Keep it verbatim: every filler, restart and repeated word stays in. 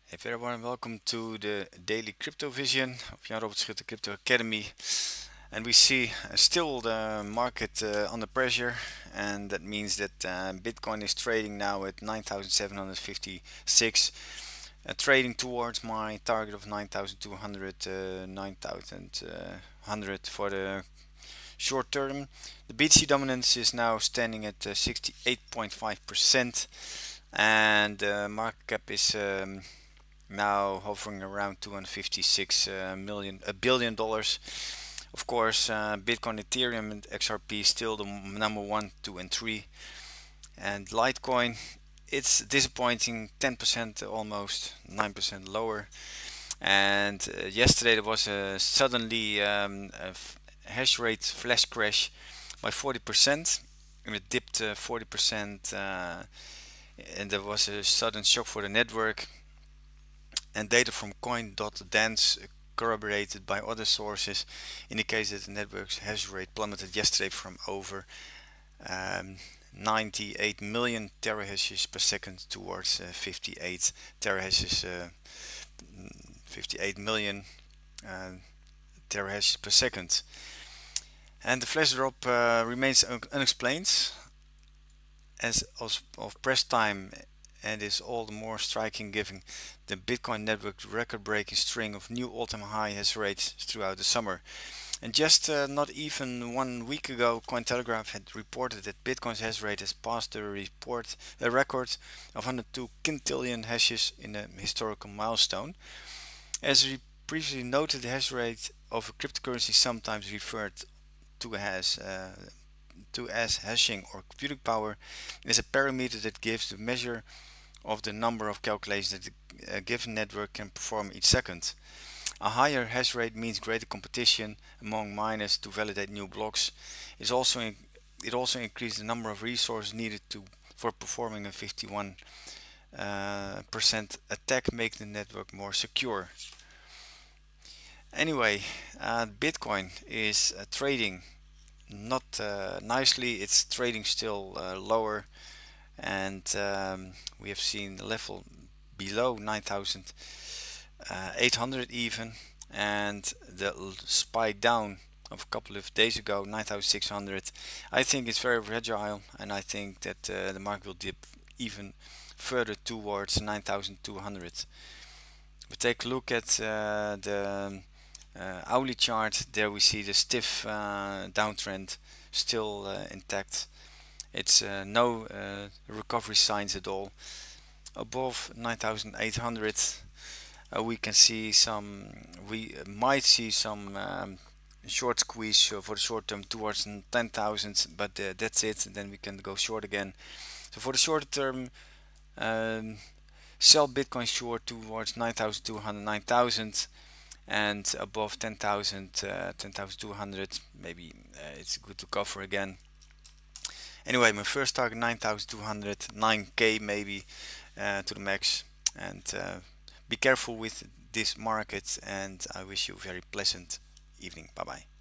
Hey everyone, welcome to the daily crypto vision of Jan Robert Schutte Crypto Academy. And we see uh, still the market uh, under pressure, and that means that uh, Bitcoin is trading now at nine thousand seven hundred fifty-six, uh, trading towards my target of nine thousand two hundred, uh, nine thousand one hundred for the short term. The B T C dominance is now standing at uh, sixty-eight point five percent, and the uh, market cap is um, now hovering around two hundred fifty-six uh, million a billion dollars. Of course, uh, Bitcoin, Ethereum, and X R P still the number one, two, and three. And Litecoin, it's disappointing, ten percent almost, nine percent lower. And uh, yesterday there was a suddenly um, a hash rate flash crash by forty percent, and it dipped uh, forty percent, uh, and there was a sudden shock for the network. And data from coin.dance corroborated by other sources indicates that the network's hash rate plummeted yesterday from over um, ninety-eight million terahashes per second towards uh, fifty-eight terahashes, uh, fifty-eight million uh, terahashes per second. And the flash drop uh, remains un unexplained as of, of press time, and is all the more striking given the Bitcoin network's record-breaking string of new all-time high hash rates throughout the summer. And just uh, not even one week ago, Cointelegraph had reported that Bitcoin's hash rate has passed the report a record of one hundred two quintillion hashes in a historical milestone. As we previously noted, the hash rate of a cryptocurrency sometimes referred to as uh, to as hashing or computing power is a parameter that gives the measure of the number of calculations that a given network can perform each second. A higher hash rate means greater competition among miners to validate new blocks. It also in, it also increases the number of resources needed to for performing a fifty-one percent uh, attack, making the network more secure. Anyway, uh, Bitcoin is uh, trading not uh, nicely. It's trading still uh, lower, and um, we have seen the level below nine thousand eight hundred even, and the spike down of a couple of days ago, nine thousand six hundred. I think it's very fragile, and I think that uh, the market will dip even further towards nine thousand two hundred. But take a look at uh, the uh, hourly chart. There we see the stiff uh, downtrend still uh, intact. It's uh, no uh, recovery signs at all. Above nine thousand eight hundred, uh, we can see some, we might see some um, short squeeze uh, for the short term towards ten thousand, but uh, that's it, and then we can go short again. So for the short term, um, sell Bitcoin short towards nine thousand two hundred, nine thousand, and above ten thousand, uh, ten thousand two hundred, maybe uh, it's good to cover again. Anyway, my first target nine thousand two hundred, nine K maybe uh, to the max, and uh, be careful with this market, and I wish you a very pleasant evening. Bye bye.